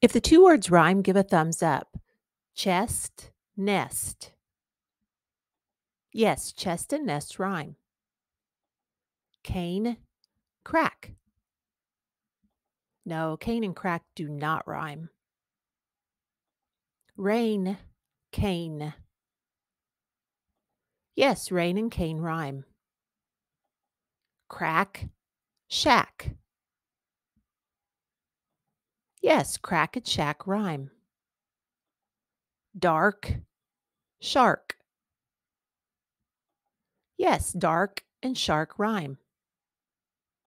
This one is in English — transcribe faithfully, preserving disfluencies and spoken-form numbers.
If the two words rhyme, give a thumbs up. Chest, nest. Yes, chest and nest rhyme. Cane, crack. No, cane and crack do not rhyme. Rain, cane. Yes, rain and cane rhyme. Crack, shack. Yes, crack and shack rhyme. Dark, shark. Yes, dark and shark rhyme.